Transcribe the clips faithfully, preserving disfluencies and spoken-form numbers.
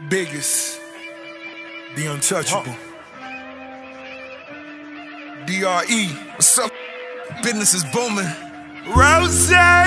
Biggest, the untouchable. D R E, what's up? Business is booming. Rose!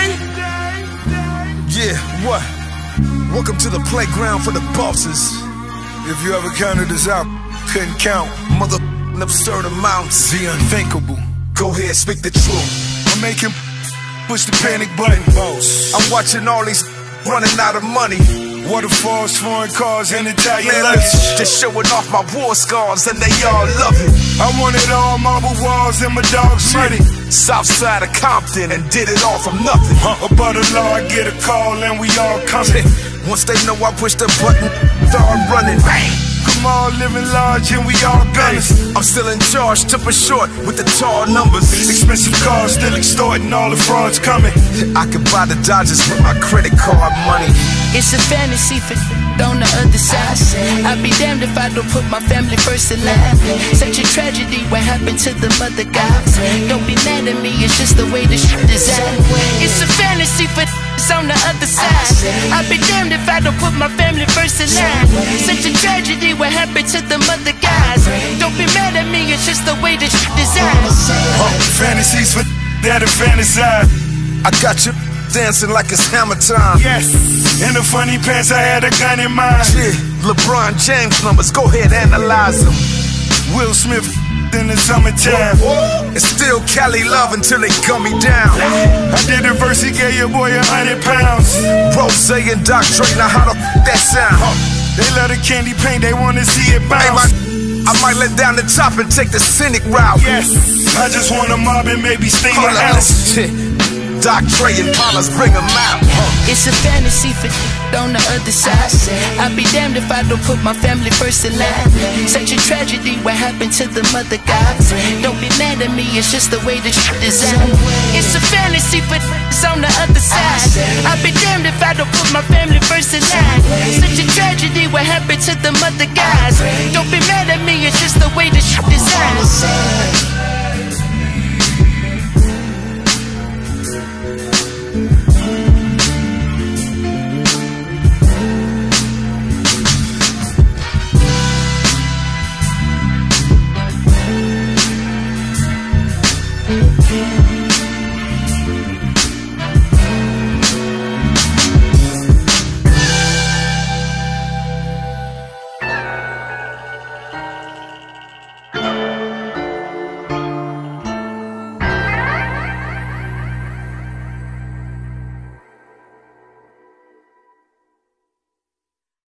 Yeah, what? Welcome to the playground for the bosses. If you ever counted us out, couldn't count. Mother absurd amounts. The unthinkable. Go ahead, speak the truth. I'm making push the panic button. I'm watching all these running out of money. Waterfalls, foreign cars, and Italian luggage. Just showing off my war scars, and they all love it. I wanted all marble walls and my dogs ready. South side of Compton, and did it all from nothing. Huh. Above the law, I get a call, and we all coming. Once they know I push the button, start running. Bang! Come on, living large, and we all gunners. I'm still in charge, took a short with the tall numbers. Expensive cars, still extorting, all the frauds coming. I can buy the Dodgers with my credit card money. It's a fantasy for on the other side. I'd be damned if I don't put my family first in line. Such a tragedy, what happened to the mother guys? Don't be mad at me, it's just the way this shit is designed. It's a fantasy for on the other side. I'd be damned if I don't put my family first in line. Such a tragedy, what happened to the mother guys? Don't be mad at me, it's just the way this shit is designed. Oh, fantasies for that are fantasize. I got you dancing like it's hammer time. Yes, in the funny pants I had a gun in mind. Yeah, LeBron James numbers, go ahead, analyze them. Will Smith in the summertime. And still Cali love until they gun me down. I did a verse, he gave your boy a hundred pounds. Rose and Doc Dre, now how the f that sound? They love the candy paint, they wanna see it bounce. Hey, my, I might let down the top and take the Scenic route. Yes, I just wanna mob and maybe steam my house. Doc Dre and Palas, bring them out. It's a fantasy for on the other side. I'd be damned if I don't put my family first in line. Such a tragedy, what happened to the mother guys? Don't be mad at me, it's just the way this shit is designed. It's a fantasy for on the other side. I'd be damned if I don't put my family first in line. Such a tragedy, what happened to the mother guys? Don't be mad at me, it's just the way this shit is designed.